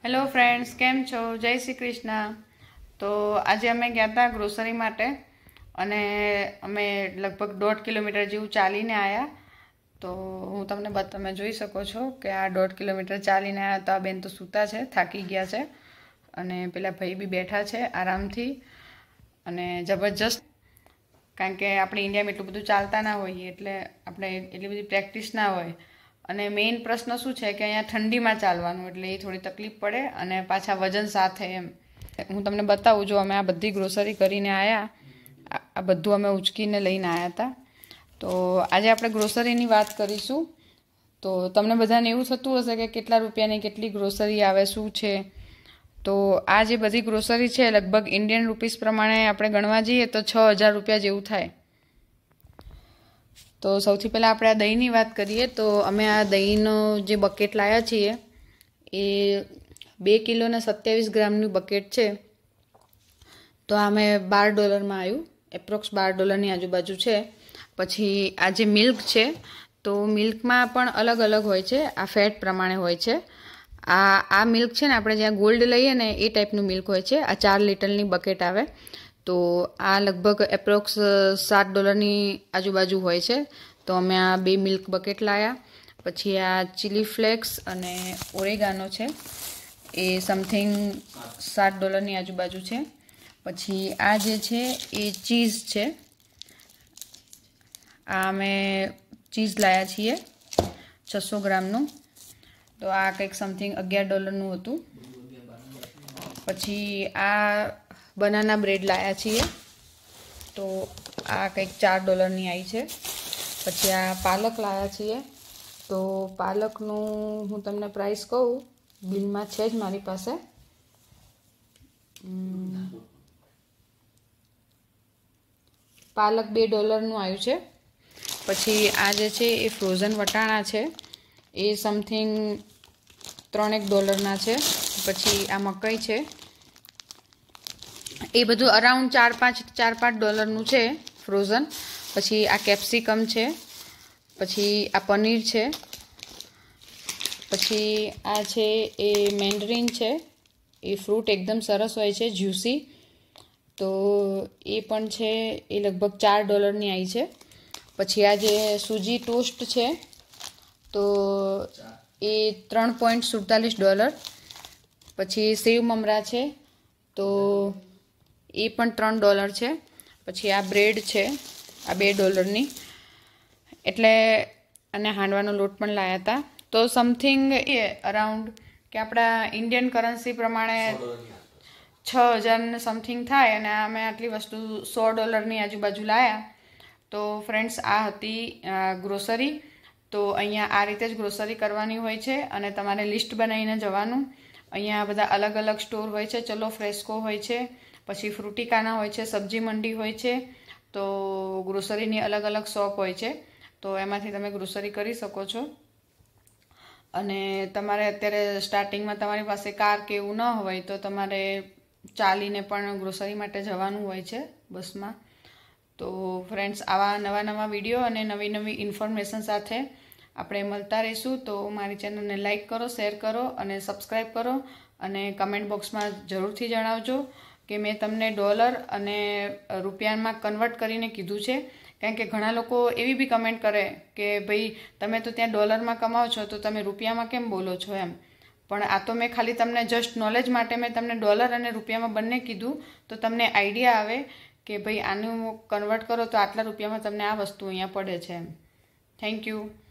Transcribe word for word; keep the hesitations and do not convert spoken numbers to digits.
Hello friends, કેમ છો? જય શ્રી કૃષ્ણ. તો આજે અમે ગયા હતા ગ્રોસરી માટે અને અમે લગભગ દોઢ કિલોમીટર જેવું ચાલીને આવ્યા. તો હું તમને બત તમે જોઈ શકો છો કે આ દોઢ કિલોમીટર ચાલીને આવ્યા. તો આ બેન તો સૂતા છે, થાકી ગયા છે અને પેલા ભાઈ બી બેઠા છે આરામથી અને જબરજસ્ત. કારણ કે આપણે ઇન્ડિયામાં એટલું બધું ચાલતા ના હોઈએ એટલે આપણે એટલી બધી પ્રેક્ટિસ ના હોય. અને મેઇન પ્રશ્ન શું છે કે અહીંયા ઠંડીમાં ચાલવાનું એટલે એ થોડી તકલીફ પડે અને પાછા વજન સાથે એમ. હું તમને બતાવું, જો અમે આ બધી ગ્રોસરી કરીને આવ્યા, આ બધું અમે ઉચકીને લઈને આવ્યા હતા. તો આજે આપણે ગ્રોસરીની વાત કરીશું. તો તમને બધાને એવું થતું હશે કે કેટલા રૂપિયાની કેટલી ગ્રોસરી આવે, શું છે. તો આ જે બધી ગ્રોસરી છે લગભગ ઇન્ડિયન રૂપીસ પ્રમાણે આપણે ગણવા જઈએ તો છ હજાર રૂપિયા જેવું થાય. તો સૌથી પહેલાં આપણે આ દહીંની વાત કરીએ. તો અમે આ દહીંનો જે બકેટ લાવ્યા છીએ એ બે કિલો ને સત્યાવીસ ગ્રામનું બકેટ છે. તો આ અમે બાર ડોલરમાં આવ્યું, એપ્રોક્સ બાર ડોલરની આજુબાજુ છે. પછી આ જે મિલ્ક છે, તો મિલ્કમાં પણ અલગ અલગ હોય છે, આ ફેટ પ્રમાણે હોય છે. આ આ મિલ્ક છે ને, આપણે જ્યાં ગોલ્ડ લઈએ ને એ ટાઈપનું મિલ્ક હોય છે. આ ચાર લીટરની બકેટ આવે. તો આ લગભગ એપ્રોક્સ સાત ડોલરની આજુબાજુ હોય છે. તો અમે આ બે મિલ્ક બકેટ લાવ્યા. પછી આ ચીલી ફ્લેક્સ અને ઓરેગાનો છે, એ સમથિંગ સાત ડોલરની આજુબાજુ છે. પછી આ જે છે એ ચીઝ છે. આ અમે ચીઝ લાવ્યા છીએ છસો ગ્રામનું. તો આ કંઈક સમથિંગ અગિયાર ડોલરનું હતું. પછી આ બનાના બ્રેડ લાવ્યા છીએ. તો આ કંઈક ચાર ડોલરની આવી છે. પછી આ પાલક લાવ્યા છીએ. તો પાલકનું હું તમને પ્રાઇસ કહું, બિલમાં છે જ મારી પાસે. પાલક બે ડોલરનું આવ્યું છે. પછી આ જે છે એ ફ્રોઝન વટાણા છે, એ સમથિંગ ત્રણેક ડોલરના છે. પછી આ મકાઈ છે, એ બધું અરાઉન્ડ ચાર પાંચ ચાર પાંચ ડોલરનું છે ફ્રોઝન. પછી આ કેપ્સિકમ છે. પછી આ પનીર છે. પછી આ છે એ મેન્ડરીન છે, એ ફ્રૂટ એકદમ સરસ હોય છે, જ્યુસી. તો એ પણ છે, એ લગભગ ચાર ડોલરની આવી છે. પછી આ જે સૂજી ટોસ્ટ છે, તો એ ત્રણ પોઈન્ટ સુડતાલીસ ડોલર. પછી સેવ મમરા છે, તો એ પણ ત્રણ ડોલર છે. પછી આ બ્રેડ છે, આ બે ડોલરની. એટલે અને હાંડવાનો લોટ પણ લાવ્યા હતા. તો સમથિંગ એ અરાઉન્ડ કે આપણા ઇન્ડિયન કરન્સી પ્રમાણે છ હજારને સમથિંગ થાય. અને અમે આટલી વસ્તુ સો ડોલરની આજુબાજુ લાવ્યા. તો ફ્રેન્ડ્સ, આ હતી ગ્રોસરી. તો અહીંયા આ રીતે જ ગ્રોસરી કરવાની હોય છે અને તમારે લિસ્ટ બનાવીને જવાનું. અહીંયા બધા અલગ અલગ સ્ટોર હોય છે. ચલો ફ્રેસ્કો હોય છે, પછી ફ્રુટિકાના હોય છે, સબ્જી મંડી હોય છે. તો ગ્રોસરીની અલગ અલગ શોપ હોય છે. તો એમાંથી તમે ગ્રોસરી કરી શકો છો. અને તમારે અત્યારે સ્ટાર્ટિંગમાં તમારી પાસે કાર કે એવું ન હોય તો તમારે ચાલીને પણ ગ્રોસરી માટે જવાનું હોય છે બસમાં. તો ફ્રેન્ડ્સ, આવા નવા નવા વિડીયો અને નવી નવી ઇન્ફોર્મેશન સાથે આપણે મળતા રહીશું. તો મારી ચેનલને લાઈક કરો, શેર કરો અને સબસ્ક્રાઈબ કરો. અને કમેન્ટ બોક્સમાં જરૂરથી જણાવજો કે મેં તમને ડોલર અને રૂપિયામાં કન્વર્ટ કરીને કીધું છે. કારણ કે ઘણા લોકો એવી બી કમેન્ટ કરે કે ભાઈ, તમે તો ત્યાં ડોલરમાં કમાઓ છો તો તમે રૂપિયામાં કેમ બોલો છો એમ. પણ આ તો મેં ખાલી તમને જસ્ટ નોલેજ માટે મેં તમને ડોલર અને રૂપિયામાં બંને કીધું. તો તમને આઈડિયા આવે કે ભાઈ આનું કન્વર્ટ કરો તો આટલા રૂપિયામાં તમને આ વસ્તુ અહીંયા પડે છે એમ. Thank you.